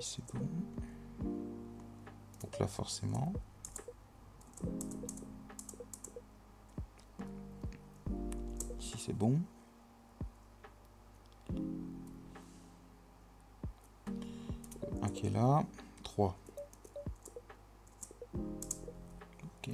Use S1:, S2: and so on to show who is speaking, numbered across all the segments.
S1: c'est bon. Donc là, forcément. Ici, c'est bon. Un qui est là. 3. Ok.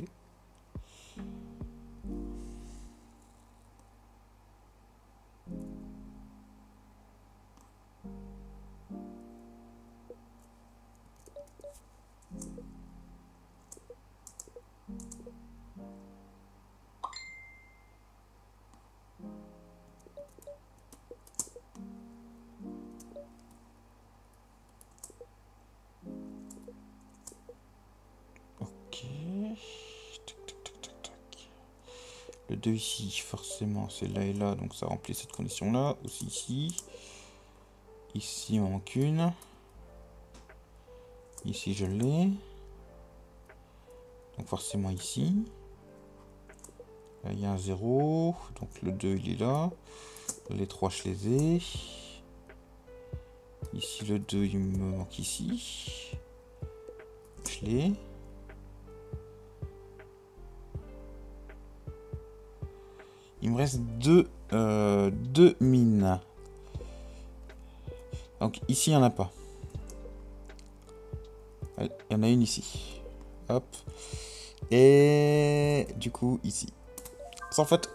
S1: Ok. Le 2 ici, forcément, c'est là et là, donc ça remplit cette condition-là. Aussi ici. Ici, il m'en manque une. Ici, je l'ai. Donc forcément ici. Là, il y a un 0. Donc le 2, il est là. Les 3, je les ai. Ici, le 2, il me manque ici. Je l'ai. Il me reste deux mines. Donc ici, il n'y en a pas. Il y en a une ici. Hop. Et du coup, ici. Sans faute.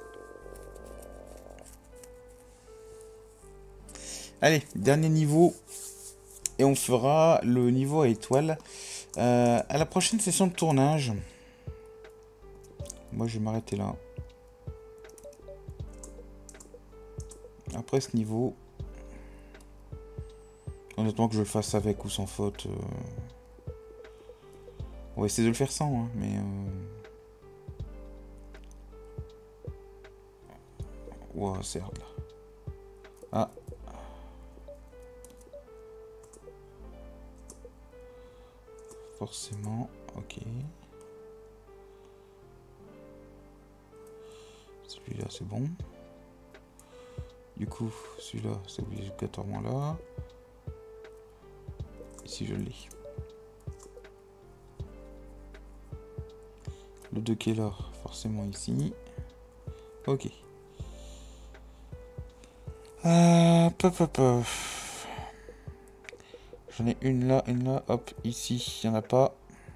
S1: Allez, dernier niveau. Et on fera le niveau à étoile à la prochaine session de tournage. Moi, je vais m'arrêter là. Après ce niveau, honnêtement que je le fasse avec ou sans faute, on va essayer de le faire sans, hein, mais ouah, c'est hard là. Ah. Forcément, ok. Celui-là, c'est bon. Du coup, celui-là, c'est obligatoirement là. Ici, je l'ai. Le 2 qui est là, forcément ici. Ok. Pop, pop, pop. J'en ai une là, hop, ici, il n'y en a pas.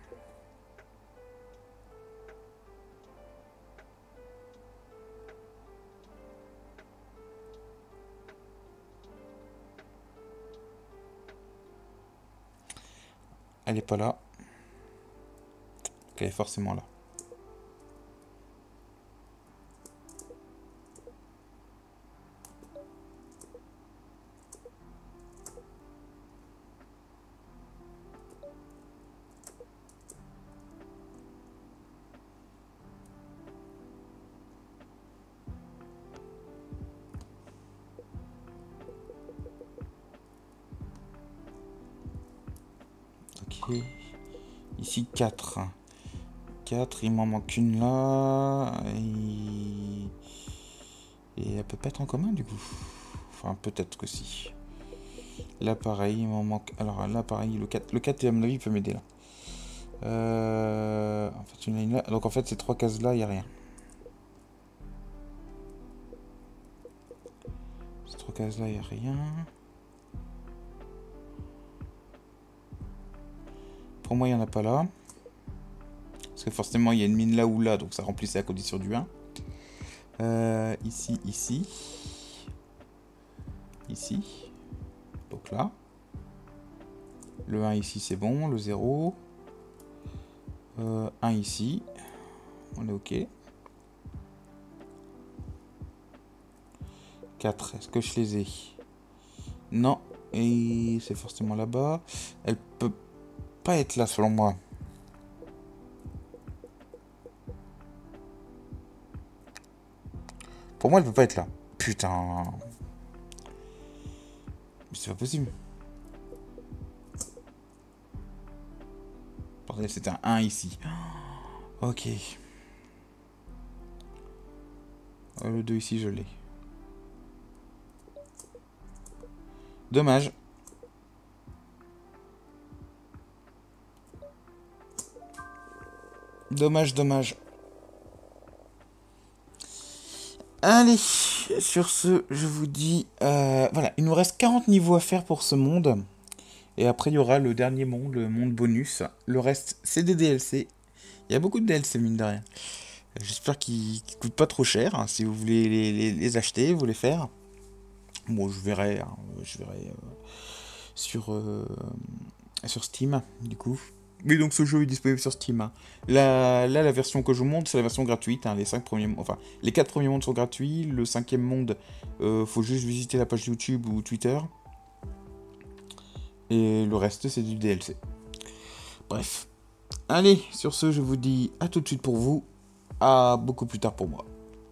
S1: Elle est pas là. Elle est forcément là. Ok. Ici 4. 4, il m'en manque une là. Et elle peut pas être en commun du coup. Enfin, peut-être que si. Là, pareil, il m'en manque. Alors là, pareil, le 4, à mon avis, il peut m'aider là. En fait, une ligne là. Donc en fait, ces 3 cases là, il n'y a rien. Ces 3 cases là, il n'y a rien. Pour moi, il n'y en a pas là. Parce que forcément, il y a une mine là ou là, donc ça remplissait la condition du 1. Ici, ici. Ici. Donc là. Le 1 ici, c'est bon. Le 0. 1 ici. On est OK. 4, est-ce que je les ai? Non. Et c'est forcément là-bas. Elle peut pas être là, selon moi. Pour moi, elle peut pas être là. Putain. Mais c'est pas possible. Bordel, c'est un 1 ici. Ok. Le 2 ici, je l'ai. Dommage. Dommage, dommage. Allez, sur ce, je vous dis... voilà, il nous reste 40 niveaux à faire pour ce monde. Et après, il y aura le dernier monde, le monde bonus. Le reste, c'est des DLC. Il y a beaucoup de DLC, mine de rien. J'espère qu'ils ne coûtent pas trop cher. Hein, si vous voulez les acheter, vous les faire. Bon, je verrai. Hein, je verrai sur, sur Steam, du coup. Mais donc ce jeu est disponible sur Steam. Hein. Là, la version que je vous montre, c'est la version gratuite. Hein. Les 5 premiers, enfin, les 4 premiers mondes sont gratuits. Le 5e monde, faut juste visiter la page YouTube ou Twitter. Et le reste, c'est du DLC. Bref. Allez, sur ce, je vous dis à tout de suite pour vous. À beaucoup plus tard pour moi.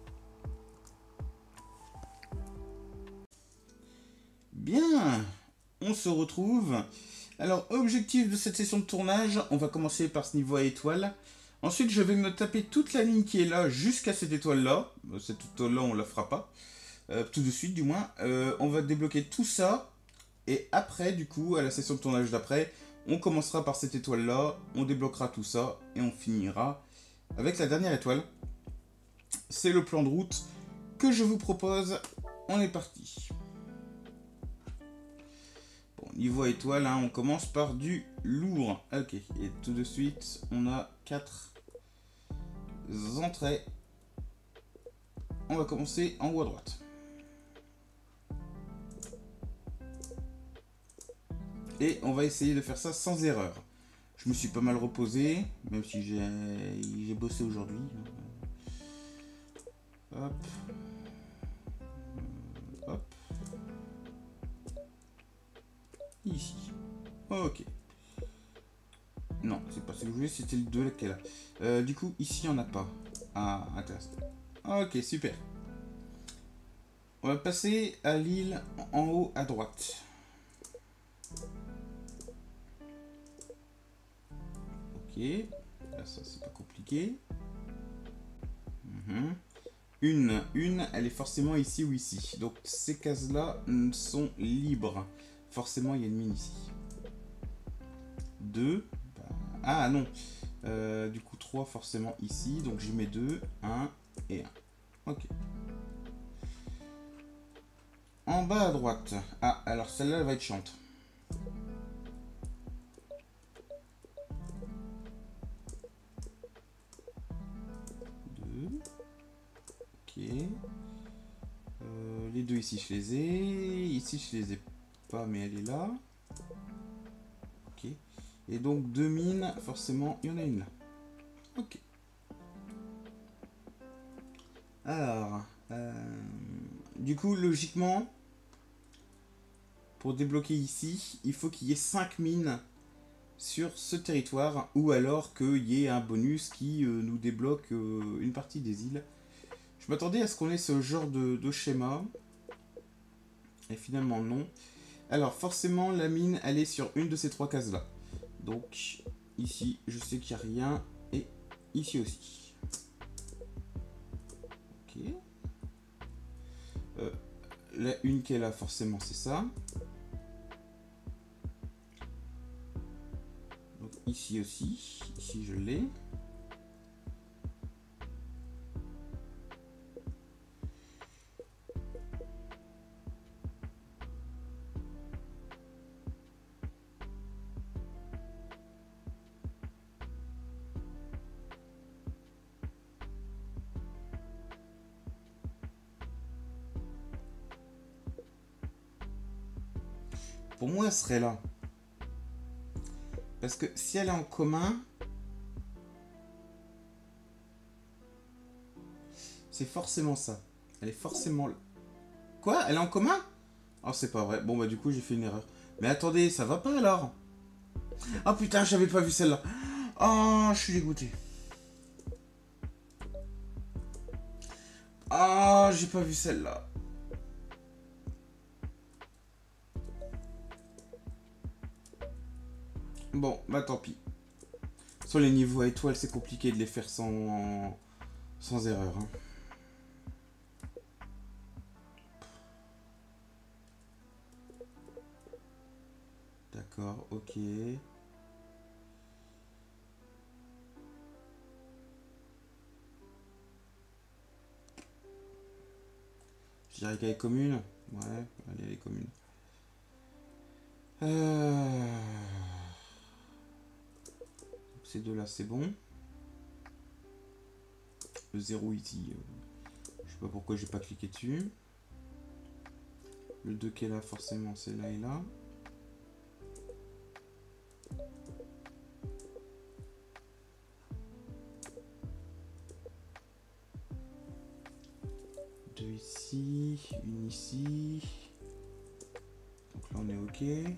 S1: Bien, on se retrouve. Alors, objectif de cette session de tournage, on va commencer par ce niveau à étoile. Ensuite, je vais me taper toute la ligne qui est là jusqu'à cette étoile-là. Cette étoile-là, on la fera pas. Tout de suite, du moins. On va débloquer tout ça. Et après, du coup, à la session de tournage d'après, on commencera par cette étoile-là. On débloquera tout ça. Et on finira avec la dernière étoile. C'est le plan de route que je vous propose. On est parti. Bon, niveau étoile, hein, on commence par du lourd. Ok, et tout de suite, on a 4 entrées. On va commencer en haut à droite. Et on va essayer de faire ça sans erreur. Je me suis pas mal reposé, même si j'ai bossé aujourd'hui. Hop. Hop. Ici. Ok. Non, c'est pas ce que je voulais, c'était le 2 qui est là. Du coup, ici, il n'y en a pas. Ah, intéressant. Ok, super. On va passer à l'île en haut à droite. Ok. Là, ça, c'est pas compliqué. Une, elle est forcément ici ou ici. Donc, ces cases-là sont libres. Forcément, il y a une mine ici. 2. Ah, non. Du coup, 3 forcément ici. Donc, j'y mets 2. 1 et 1. Ok. En bas à droite. Ah, alors celle-là, elle va être chiante. 2. Ok. Les deux ici, je les ai. Ici, je les ai pas, mais elle est là. Ok. Et donc, 2 mines, forcément, il y en a une là. Ok. Alors, du coup, logiquement, pour débloquer ici, il faut qu'il y ait 5 mines sur ce territoire, ou alors qu'il y ait un bonus qui nous débloque une partie des îles. Je m'attendais à ce qu'on ait ce genre de schéma, et finalement non. Alors forcément, la mine, elle est sur une de ces 3 cases-là. Donc, ici, je sais qu'il n'y a rien, et ici aussi. Ok. La une qui est là, forcément, c'est ça. Donc ici aussi. Ici, je l'ai. Pour moi, elle serait là. Parce que si elle est en commun, c'est forcément ça. Elle est forcément là. Quoi? Elle est en commun? Oh, c'est pas vrai. Bon, bah, du coup, j'ai fait une erreur. Mais attendez, ça va pas alors? Oh putain, j'avais pas vu celle-là. Oh, je suis dégoûté. Ah, j'ai pas vu celle-là. Bon, bah tant pis. Sur les niveaux à étoiles, c'est compliqué de les faire sans erreur. Hein. D'accord, ok. Je dirais qu'elle est commune. Ouais, allez, elle est commune. Ces deux-là, c'est bon. Le 0 ici, je sais pas pourquoi j'ai pas cliqué dessus. Le 2 qui est là, forcément, c'est là et là. Deux ici, une ici. Donc là, on est OK.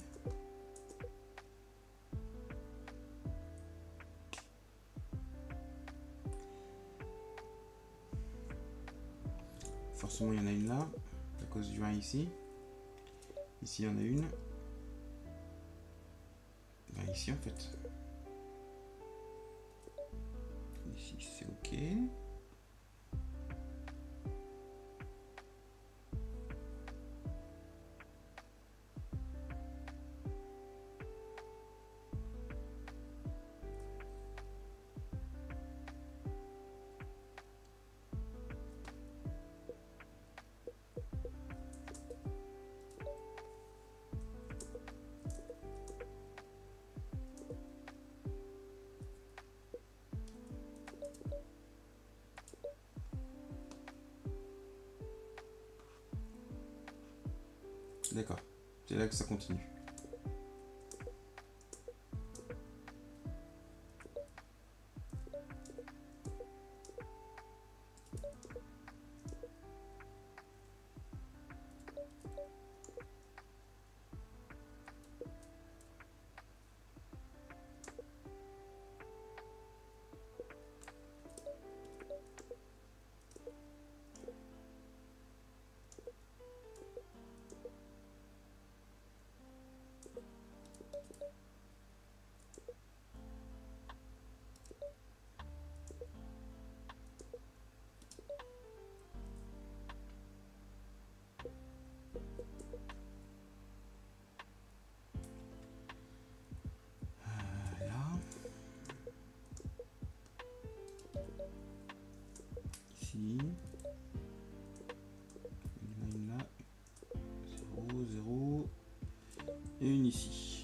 S1: Forcément, il y en a une là, à cause du 1 ici. Ici, il y en a une. Ben, ici, en fait. Ici, c'est OK. D'accord. C'est là que ça continue. Là. Ici. Une là. 0, 0. Et une ici.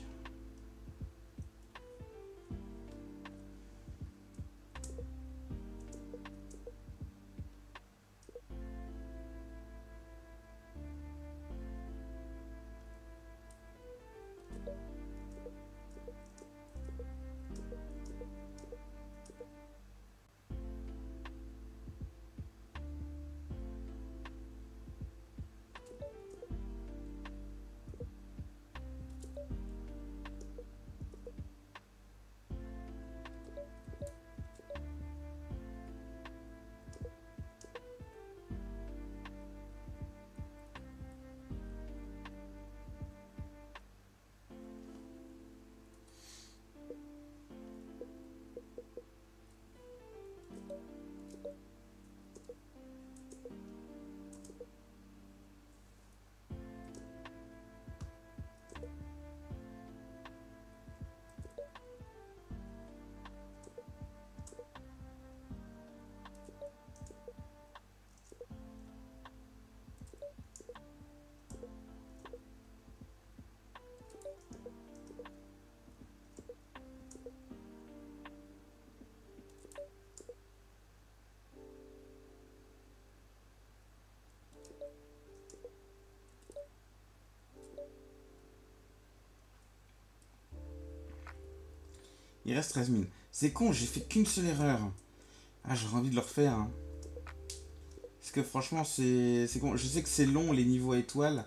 S1: Il reste 13 000. C'est con, j'ai fait qu'une seule erreur. Ah, j'aurais envie de le refaire. Hein. Parce que franchement, c'est con. Je sais que c'est long, les niveaux à étoiles.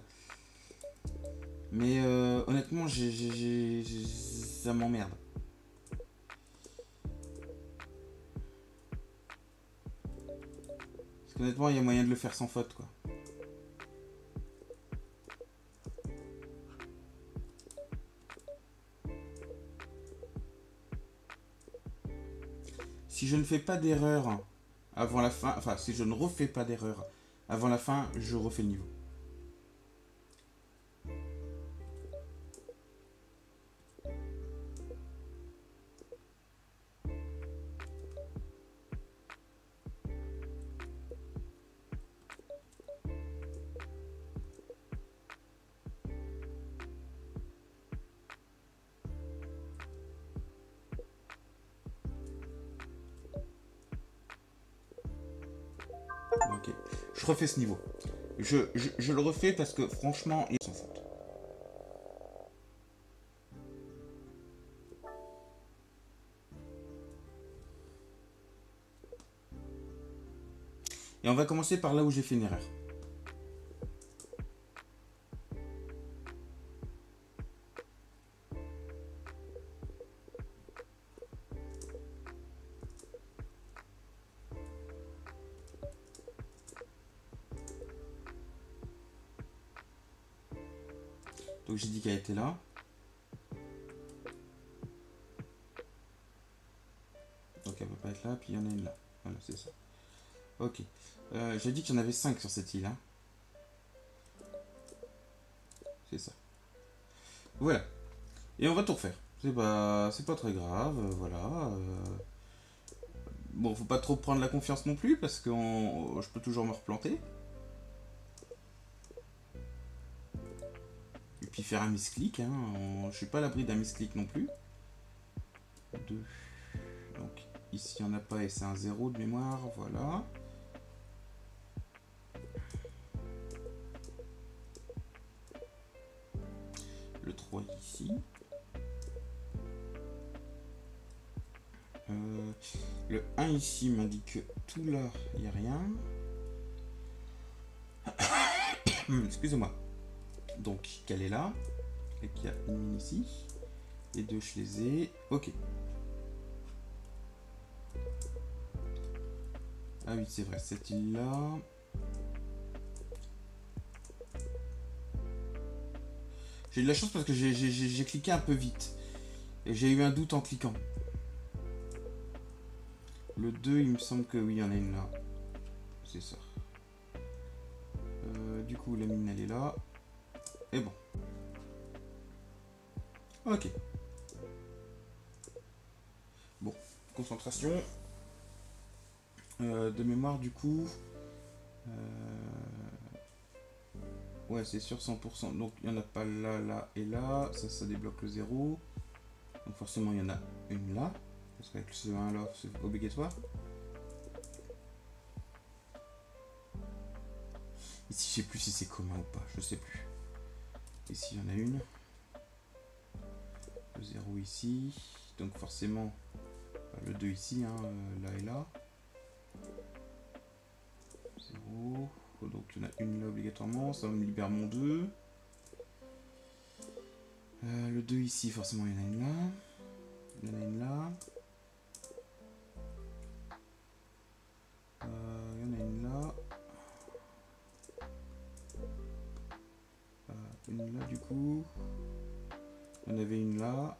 S1: Mais honnêtement, ça m'emmerde. Parce qu'honnêtement, il y a moyen de le faire sans faute, quoi. Si je ne fais pas d'erreur avant la fin, enfin, si je ne refais pas d'erreur avant la fin, je refais le niveau. Ok. Je refais ce niveau. Je le refais parce que franchement, il s'en fout. Et on va commencer par là où j'ai fait une erreur. Donc j'ai dit qu'elle était là. Donc elle peut pas être là, puis il y en a une là. Voilà, c'est ça. Ok. J'ai dit qu'il y en avait 5 sur cette île. Hein. C'est ça. Voilà. Et on va tout refaire. C'est pas très grave, voilà. Bon, faut pas trop prendre la confiance non plus, parce que je peux toujours me replanter. Et puis faire un misclick, hein. Je suis pas à l'abri d'un misclick non plus. 2. Donc ici il n'y en a pas et c'est un 0 de mémoire, voilà. Le 3 ici. Le 1 ici m'indique que tout là, il n'y a rien. Excusez-moi. Donc, qu'elle est là. Et qu'il y a une mine ici. Les deux, je les ai. Ok. Ah oui, c'est vrai, cette île-là. J'ai eu de la chance parce que j'ai cliqué un peu vite. Et j'ai eu un doute en cliquant. Le 2, il me semble que oui, il y en a une là. C'est ça. Du coup, la mine, elle est là. Et bon. Ok. Bon, concentration. De mémoire, du coup. Ouais, c'est sur 100%. Donc, il n'y en a pas là, là et là. Ça débloque le 0. Donc, forcément, il y en a une là. Parce qu'avec ce 1 là, c'est obligatoire. Ici, je sais plus si c'est commun ou pas. Je sais plus. Ici, il y en a une. Le 0 ici. Donc, forcément, le 2 ici, hein, là et là. 0. Donc, il y en a une là obligatoirement. Ça me libère mon 2. Le 2 ici, forcément, il y en a une là. Il y en a une là. Il y en a une là. Une là, du coup. Il y en avait une là.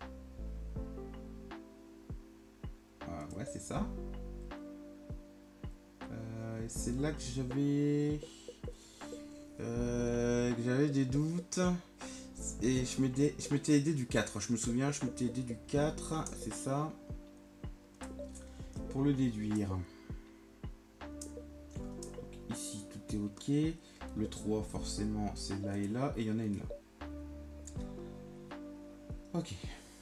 S1: Ouais, c'est ça. C'est là que j'avais des doutes. Et je m'étais aidé du 4. Je me souviens, je m'étais aidé du 4. C'est ça. Pour le déduire. Donc ici, tout est ok. Le 3, forcément, c'est là et là. Et il y en a une là. Ok.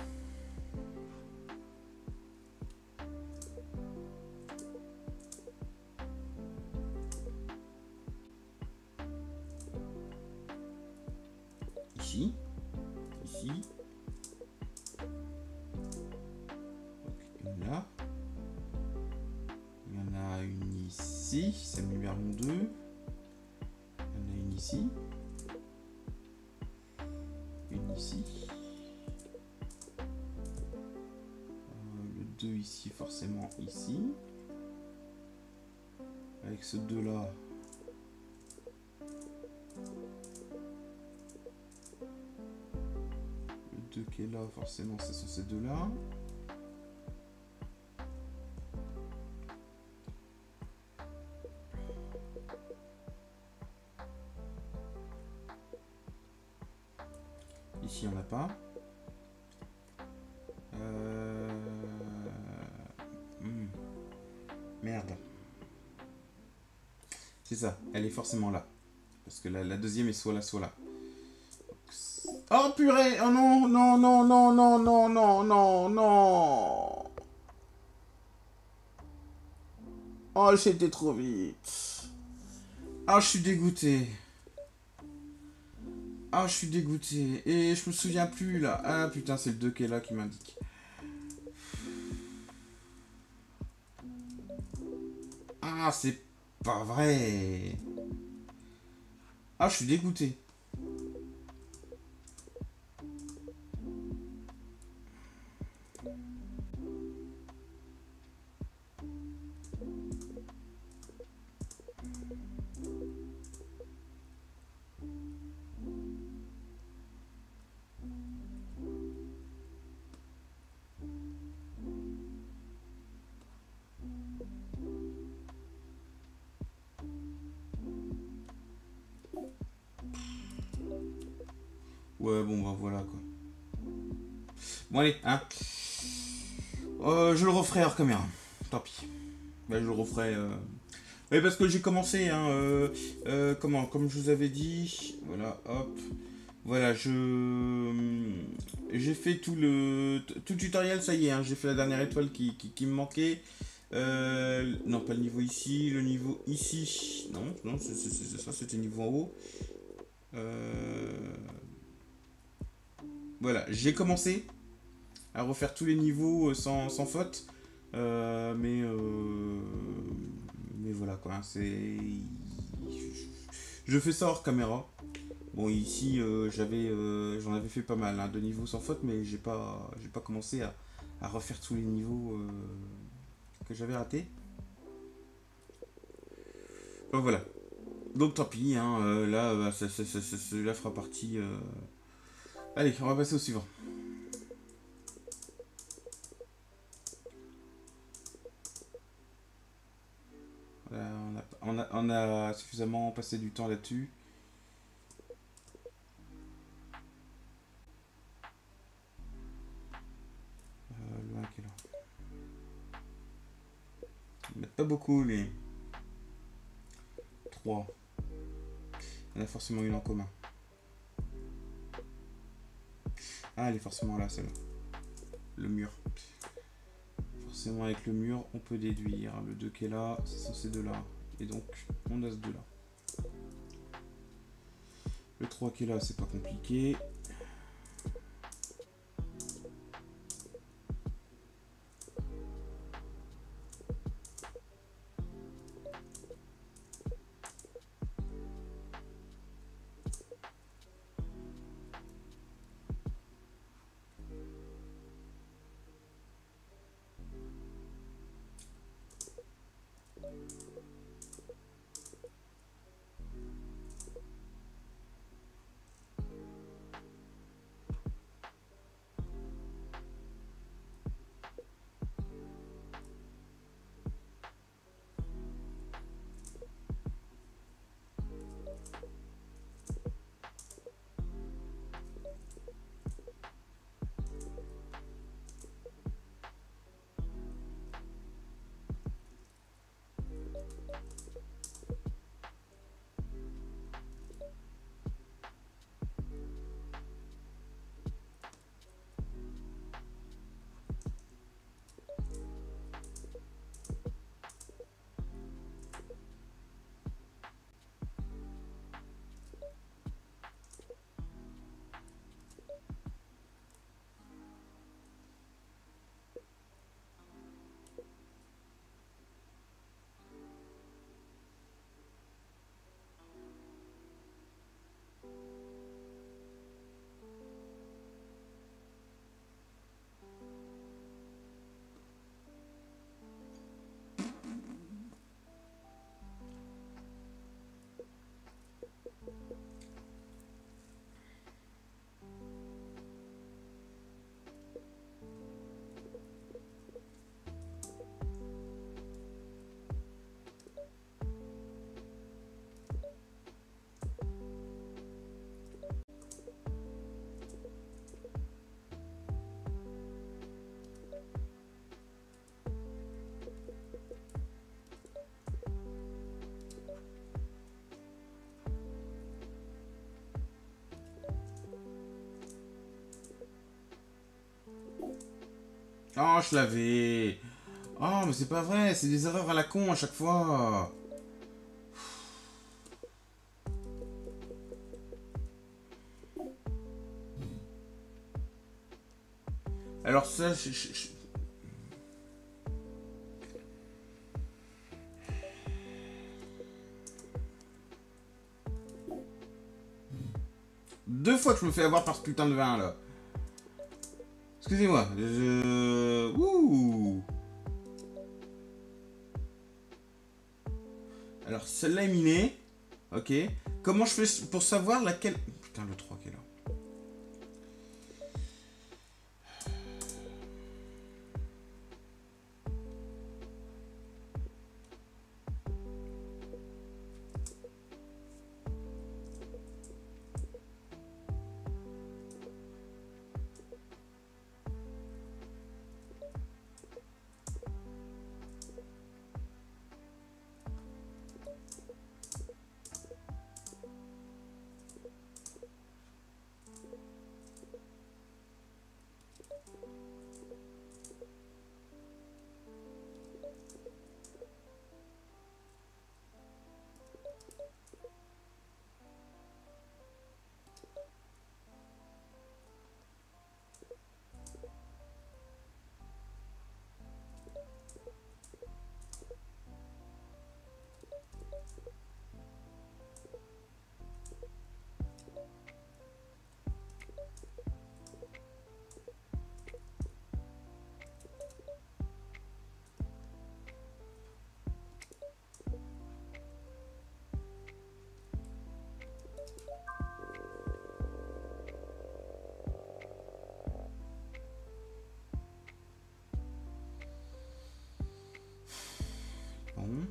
S1: Ici. Ici. Donc une là. Il y en a une ici. Ça me libère mon 2. Il y en a une ici. Une ici. Le 2 ici, forcément ici. Avec ce 2 là. Le 2 qui est là, forcément, ce sont ces deux là. Ici, il n'y en a pas. Merde. C'est ça, elle est forcément là. Parce que la deuxième est soit là, soit là. Oh purée! Oh non, non, non, non, non, non, non, non, non! Oh, j'étais trop vite. Ah, je suis dégoûté. Ah, je suis dégoûté. Et je me souviens plus, là. Ah, putain, c'est le 2 qui est là qui m'indique. Ah, c'est pas vrai. Ah, je suis dégoûté. Ouais, bon, bah voilà, quoi. Bon, allez, hein. Je le referai hors caméra. Tant pis. Bah, je le referai. Oui, parce que j'ai commencé, hein, comment, comme je vous avais dit, voilà, hop, voilà, j'ai fait tout le tutoriel, ça y est, hein, j'ai fait la dernière étoile qui me manquait. Non, pas le niveau ici, le niveau ici, non, non, ça, c'était niveau en haut. Euh, voilà, j'ai commencé à refaire tous les niveaux sans faute. Mais voilà quoi, c'est. Je fais ça hors caméra. Bon, ici, j'en avais fait pas mal, hein, de niveaux sans faute, mais j'ai pas commencé à refaire tous les niveaux que j'avais ratés. Donc voilà. Donc tant pis, hein, là, celui-là fera partie. Allez, on va passer au suivant. Voilà, on a suffisamment passé du temps là-dessus. Loin quel heure. Ils mettent pas beaucoup les 3. Il y en a forcément une en commun. Ah, elle est forcément là, celle-là. Le mur. Forcément, avec le mur, on peut déduire. Le 2 qui est là, ce sont ces deux-là. Et donc, on a ce 2-là. Le 3 qui est là, c'est pas compliqué. Oh, je l'avais. Oh, mais c'est pas vrai, c'est des erreurs à la con à chaque fois. Alors ça, deux fois que je me fais avoir par ce putain de vin là. Excusez-moi. Ouh. Alors celle-là est minée. Ok. Comment je fais pour savoir laquelle... Putain, le 3 qui est là. Bon.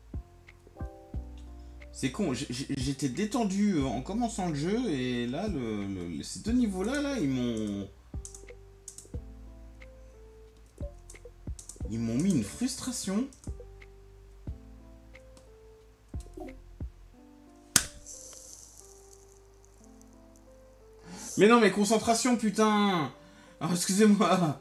S1: C'est con, j'étais détendu en commençant le jeu et là, ces deux niveaux-là, là, ils m'ont... Ils m'ont mis une frustration. Mais non, mais concentration, putain. Ah, excusez-moi.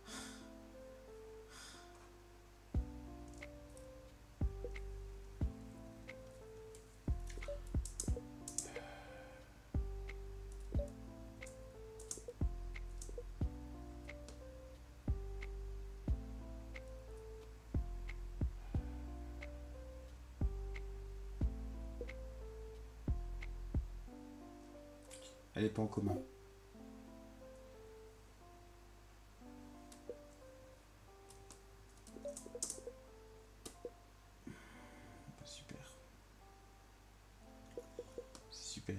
S1: Elle est pas en commun. Super. C'est super.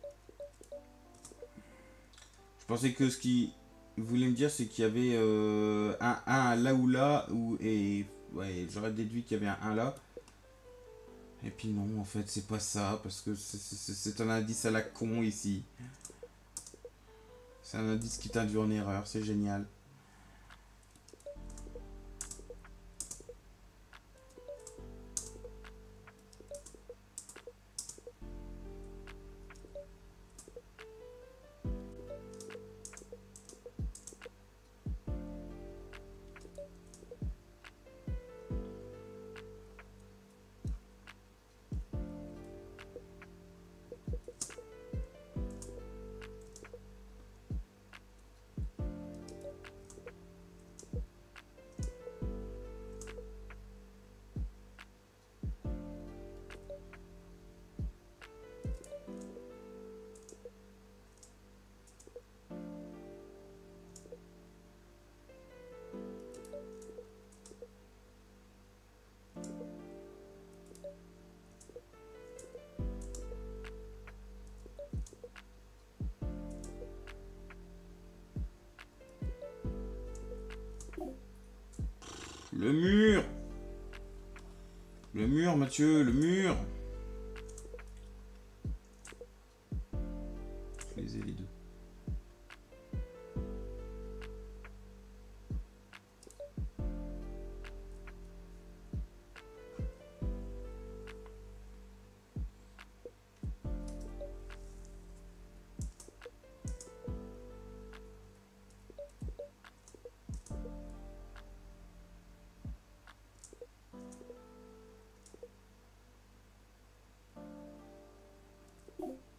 S1: Je pensais que ce qu'il voulait me dire, c'est qu'il y avait un 1 là ou là, et ouais, j'aurais déduit qu'il y avait un 1 là. Et puis non, en fait, c'est pas ça, parce que c'est un indice à la con ici. C'est un indice qui t'induit en erreur, c'est génial. Le mur! Le mur, Mathieu, le mur! Je les ai les deux.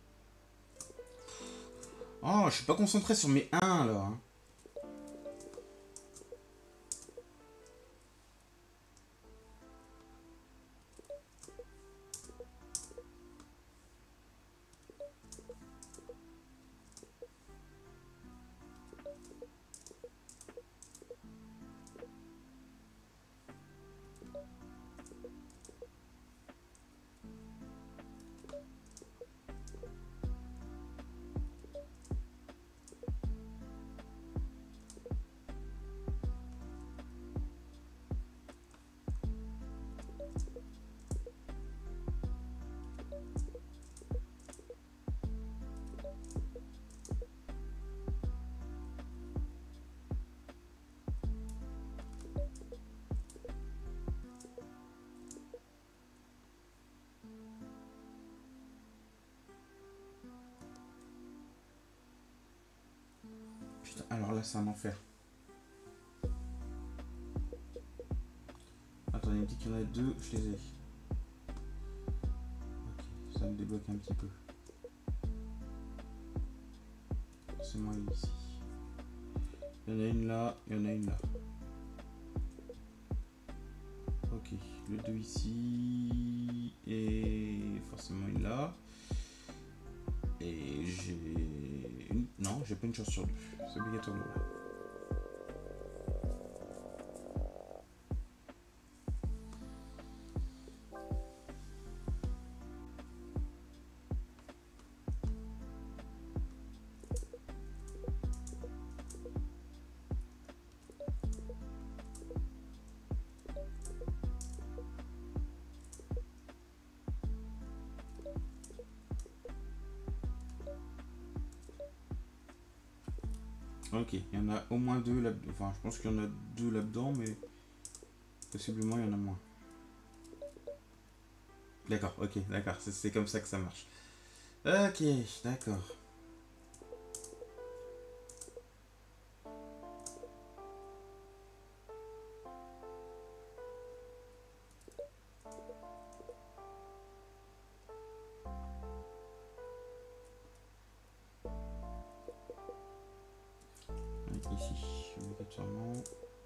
S1: Oh, je suis pas concentré sur mes 1 là. Hein. Ouais, c'est un enfer. Attends, il me dit qu'il y en a deux, je les ai. Ok, ça me débloque un petit peu. C'est moi ici. Il y en a une là, il y en a une là. Ok, le 2 ici. Et forcément une là. Et j'ai... Non, j'ai pas une chance sur deux. C'est obligatoirement là. Ok, il y en a au moins deux là. Enfin, je pense qu'il y en a deux là-dedans, mais possiblement il y en a moins. D'accord, ok, d'accord, c'est comme ça que ça marche. Ok, d'accord. Ici, obligatoirement.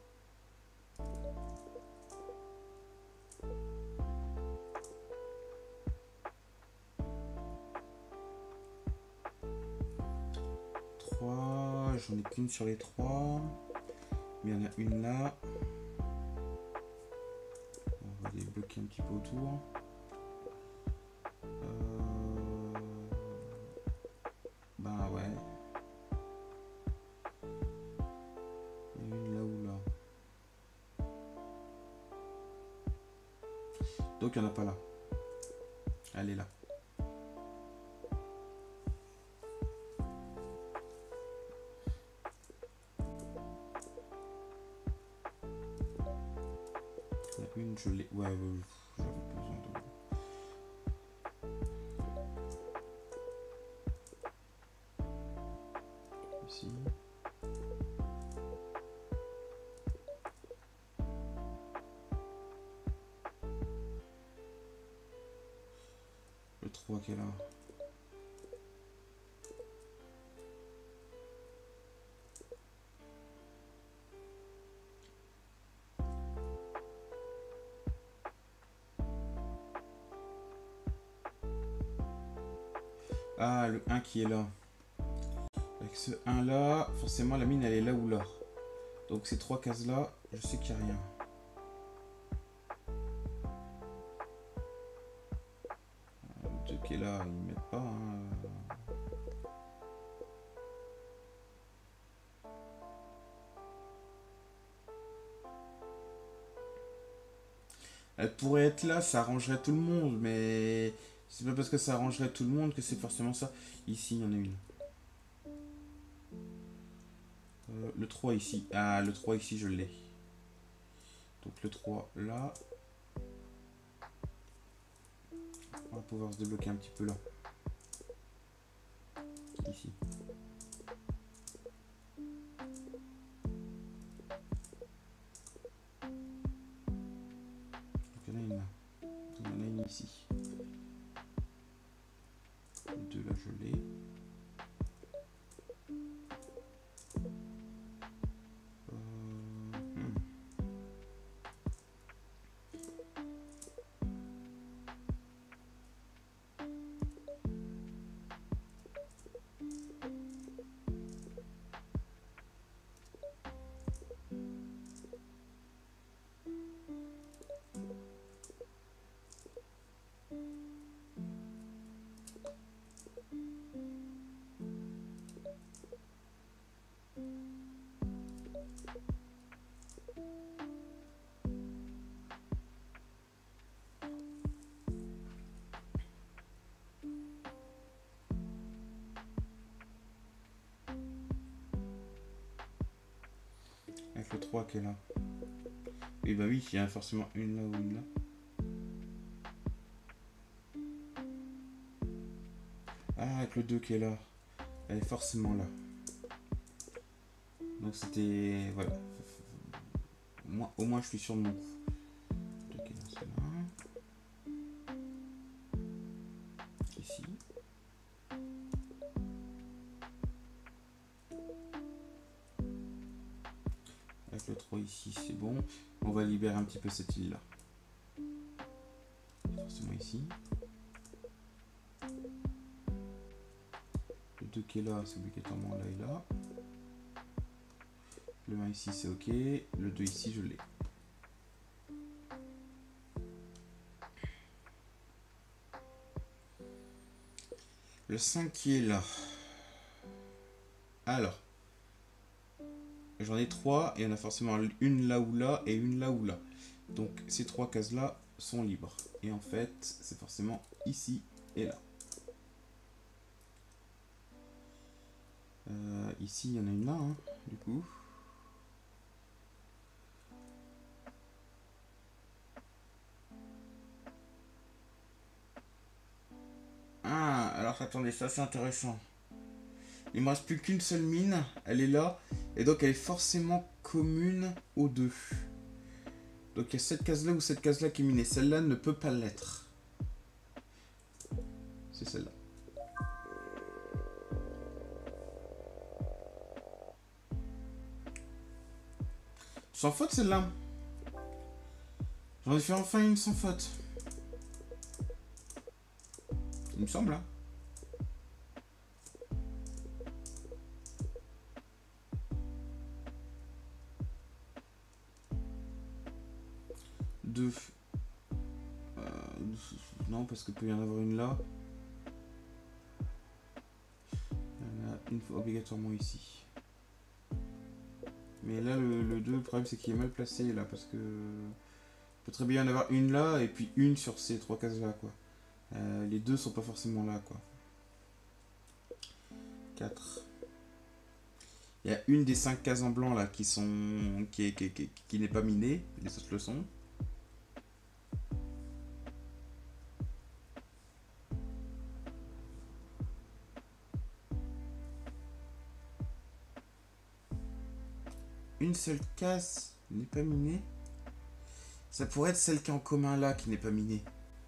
S1: Trois, j'en ai qu'une sur les trois. Mais il y en a une là. On va débloquer un petit peu autour. Bah ouais. Il y en a une là ou là. Donc il n'y en a pas là. Elle est là. Il y en a une, je l'ai. Ouais, j'avais besoin de. Ici. Le 3 qui est là. Ah, le 1 qui est là. Avec ce 1 là, forcément la mine elle est là ou là. Donc ces trois cases là, je sais qu'il n'y a rien. Le 2 qui est là, ils ne mettent pas. Hein. Elle pourrait être là, ça arrangerait tout le monde, mais c'est pas parce que ça arrangerait tout le monde que c'est forcément ça. Ici, il y en a une. Le 3 ici. Ah, le 3 ici, je l'ai. Donc le 3 là. On va pouvoir se débloquer un petit peu là. Ici. Donc il y en a une là. Il y en a une ici. Le 2 là, je l'ai. Avec le 3 qui est là. Oui, bah oui, il y a forcément une là ou une là. Ah, avec le 2 qui est là. Elle est forcément là. Donc c'était... Voilà. Moi, au moins je suis sûr de mon coup. Ok, là, c'est là. Ici. Avec le 3 ici, c'est bon. On va libérer un petit peu cette île-là. Forcément ici. Le 2 qui est là, c'est obligatoirement là et là. Le 1 ici, c'est ok. Le 2 ici, je l'ai. Le 5 qui est là. Alors. J'en ai 3 et il y en a forcément une là ou là et une là ou là. Donc ces 3 cases là sont libres. Et en fait, c'est forcément ici et là. Ici, il y en a une là, hein, du coup. Ah, alors attendez, ça c'est intéressant. Il me reste plus qu'une seule mine, elle est là. Et donc elle est forcément commune aux deux. Donc il y a cette case là ou cette case là qui est minée. Celle-là ne peut pas l'être. C'est celle-là. Sans faute celle-là. J'en ai fait enfin une sans faute. Il me semble, hein. Deux. Non, parce qu'il peut y en avoir une là. Il y en a une obligatoirement ici. Mais là, le 2, le problème c'est qu'il est mal placé là, parce que... Il peut très bien y en avoir une là, et puis une sur ces 3 cases là, quoi. Les deux sont pas forcément là, quoi. 4. Il y a une des 5 cases en blanc là qui sont... qui n'est pas minée, les autres le sont. Une seule case n'est pas minée. Ça pourrait être celle qui est en commun là qui n'est pas minée.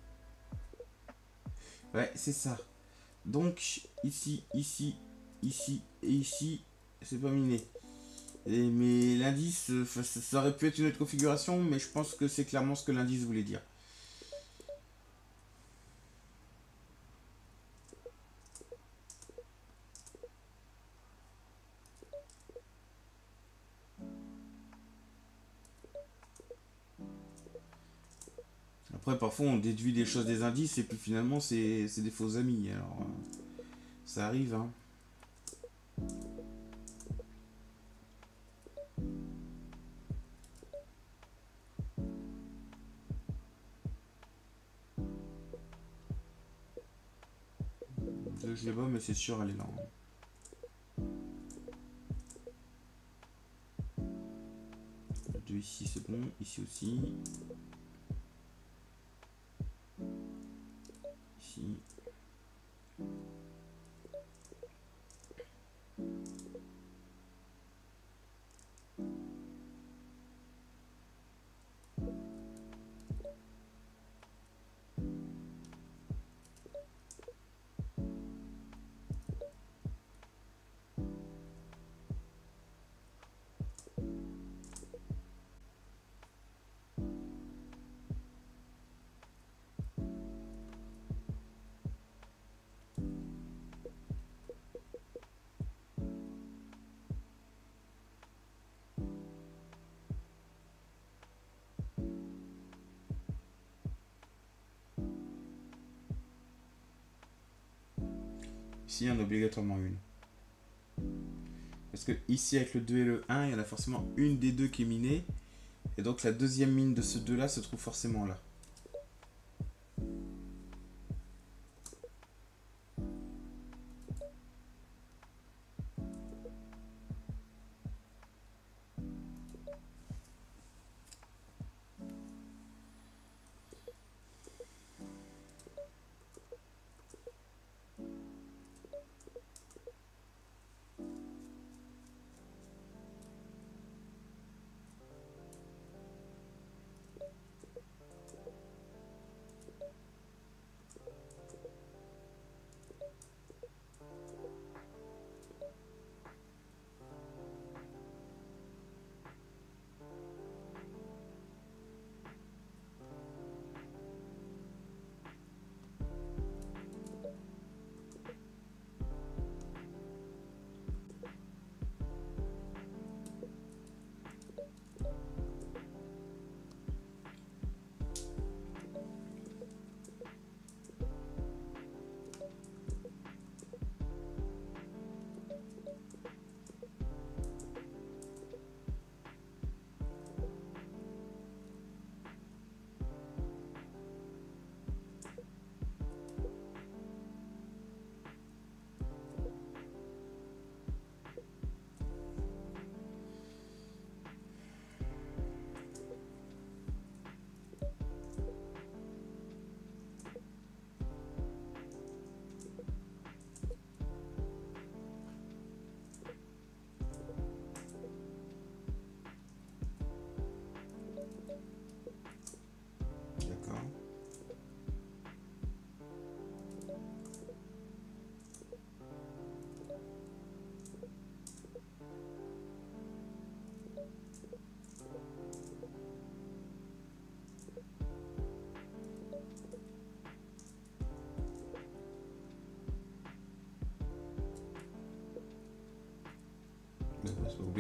S1: Ouais, c'est ça. Donc, ici, ici, ici et ici, c'est pas miné. Mais l'indice, ça aurait pu être une autre configuration, mais je pense que c'est clairement ce que l'indice voulait dire. Après, parfois, on déduit des choses des indices, et puis finalement, c'est des faux amis. Alors, ça arrive, hein. Je sais pas, mais c'est sûr, elle est là, hein. Le 2 ici, c'est bon. Ici aussi. Ici. Ici, il y en a obligatoirement une. Parce que ici, avec le 2 et le 1, il y en a forcément une des deux qui est minée. Et donc, la deuxième mine de ce 2-là se trouve forcément là.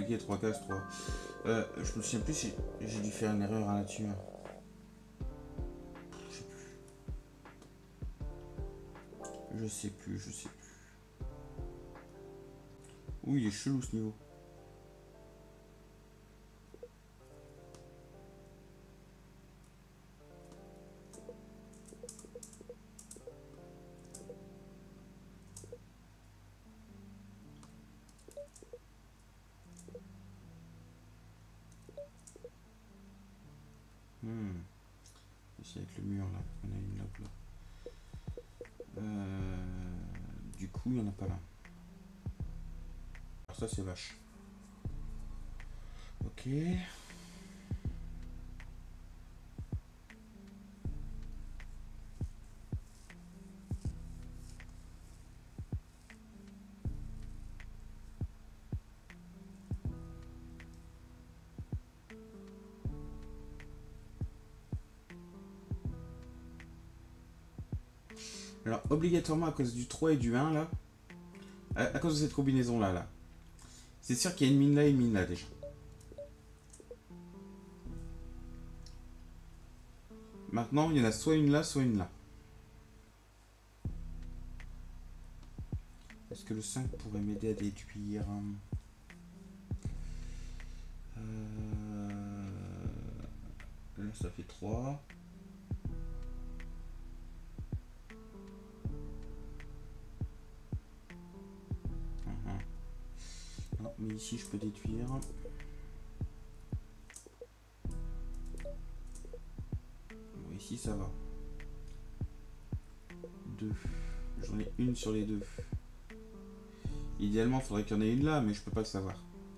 S1: cliqué 3 cases, 3. Je me souviens plus si j'ai dû faire une erreur là-dessus. Je sais plus. Oui, il est chelou ce niveau. Ici avec le mur là, on a une lock là. Du coup, il n'y en a pas là. Alors ça c'est vache. Ok. Alors obligatoirement à cause du 3 et du 1 là, à cause de cette combinaison là, c'est sûr qu'il y a une mine là et une mine là déjà. Maintenant, il y en a soit une là, soit une là. Est-ce que le 5 pourrait m'aider à déduire là, ça fait 3. Non, mais ici, je peux déduire. Bon, ici, ça va. 2. J'en ai une sur les deux. Idéalement, il faudrait qu'il y en ait une là, mais je peux pas le savoir.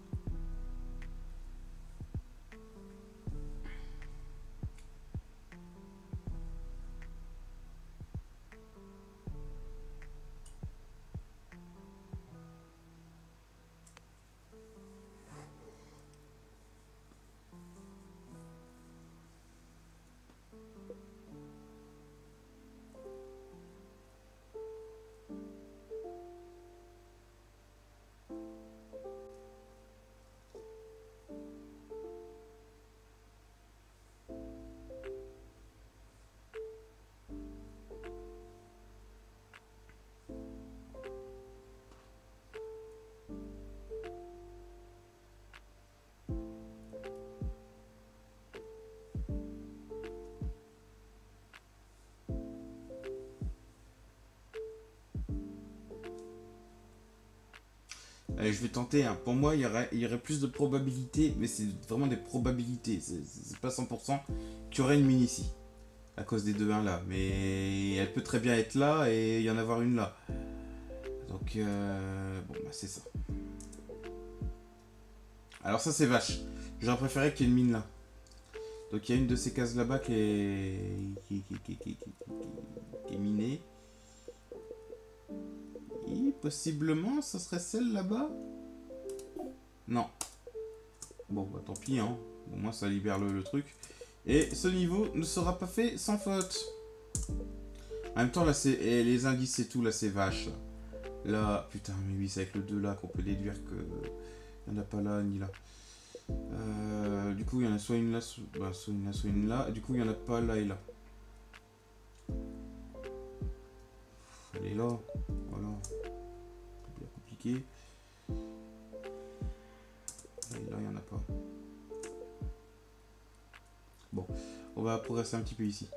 S1: Allez, je vais tenter. Pour moi, il y aurait plus de probabilités, mais c'est vraiment des probabilités. C'est pas 100% qu'il y aurait une mine ici, à cause des 2-1 là. Mais elle peut très bien être là et y en avoir une là. Donc, bon, bah c'est ça. Alors ça, c'est vache. J'aurais préféré qu'il y ait une mine là. Donc il y a une de ces cases là-bas qui est minée. Et possiblement, ce serait celle là-bas. Non. Bon, bah tant pis, hein. Au moins, ça libère le truc. Et ce niveau ne sera pas fait sans faute. En même temps, là, c'est les indices et tout, là, c'est vache. Là, putain, mais oui, c'est avec le 2 là qu'on peut déduire que il n'y en a pas là ni là. Du coup, il y en a soit une là, soit une là, soit une là. Et du coup, il n'y en a pas là et là. Elle est là. Voilà. C'est bien compliqué. Et là, il n'y en a pas. Bon, on va progresser un petit peu ici.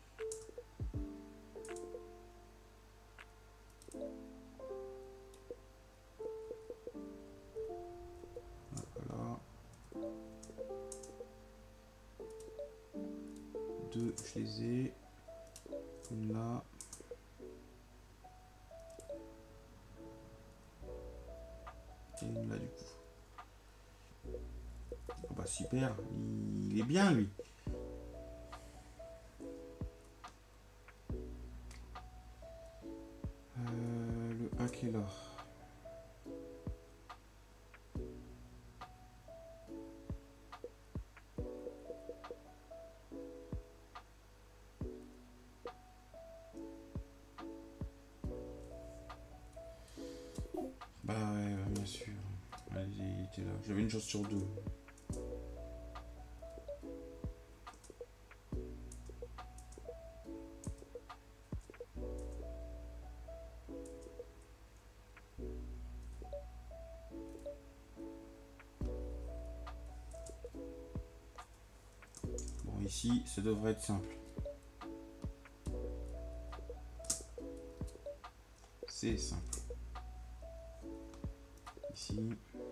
S1: Voilà. 2, je les ai. Une là. Et une là du coup. Oh bah super, il est bien lui. Le 1 qui est là. Bah ouais, bien sûr. Allez, il était là. J'avais une chance sur deux. Bon, ici, ça devrait être simple. C'est simple. Ici.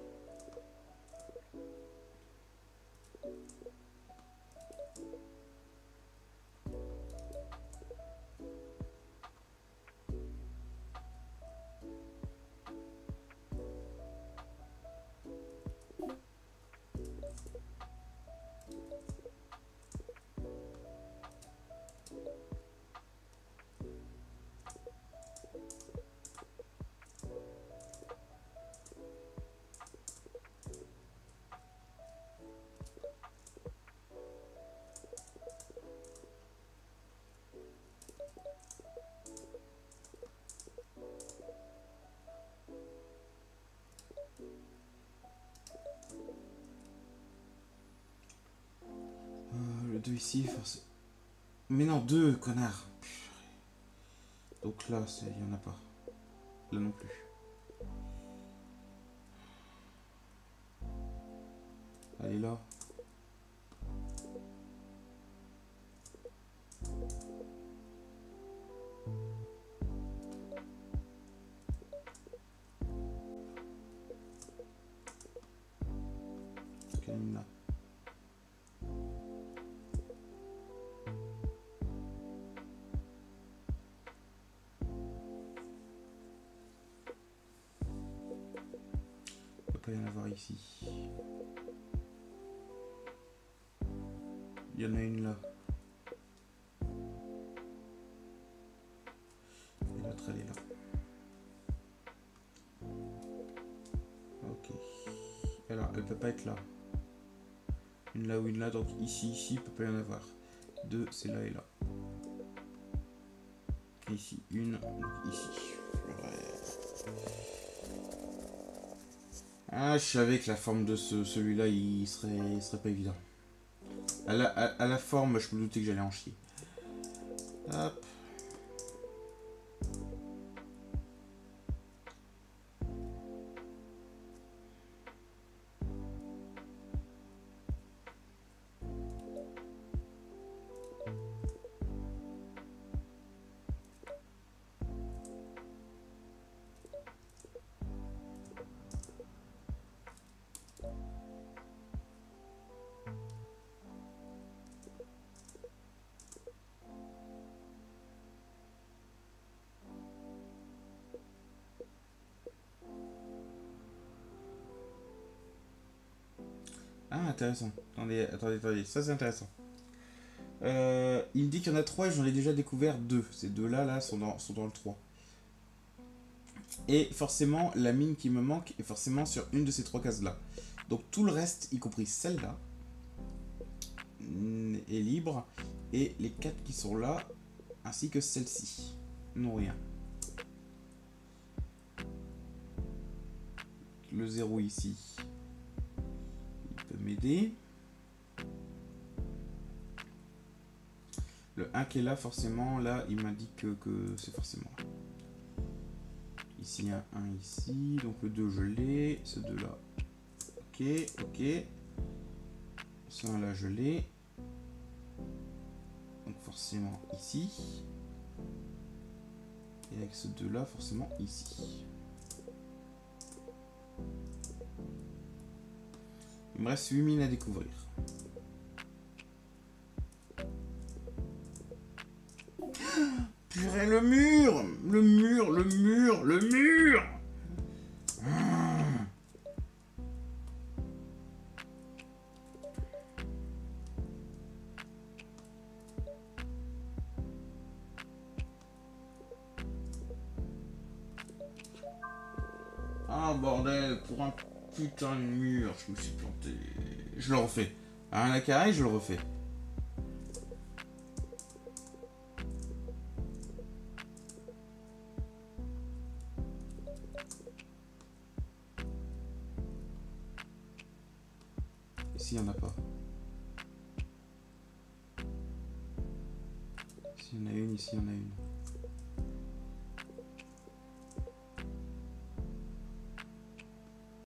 S1: Le 2 ici, forcément. Mais non, 2, connard. Donc là, il n'y en a pas. Là non plus. Allez là. Là. Il ne peut pas y en avoir ici. Il y en a une là. Et l'autre elle est là. Ok. Alors elle peut pas être là. Une là ou une là, donc ici, il peut pas y en avoir. 2, c'est là et là. Et ici, une, donc ici. Ouais. Ah, je savais que la forme de celui-là, il serait pas évident. À la forme, je me doutais que j'allais en chier. Hop. Ah, intéressant. Attendez. Ça, c'est intéressant. Il me dit qu'il y en a 3 et j'en ai déjà découvert 2. Ces deux-là, là, sont dans le 3. Et forcément, la mine qui me manque est forcément sur une de ces 3 cases-là. Donc tout le reste, y compris celle-là, est libre. Et les 4 qui sont là, ainsi que celle-ci, n'ont rien. Le 0 ici, il peut m'aider. Le 1 qui est là, forcément, là, il m'indique que c'est forcément là. Ici, il y a un ici. Donc le 2, je l'ai. Ce 2 là. Ok. Ce 1 là, je l'ai. Donc forcément ici. Et avec ce 2 là, forcément ici. Il me reste 8 mines à découvrir. Purée, le mur. Ah bordel, pour un putain de mur, je me suis planté. Je le refais. À un carré, je le refais. Ici, il n'y en a pas. Ici, il y en a une, ici, il y en a une.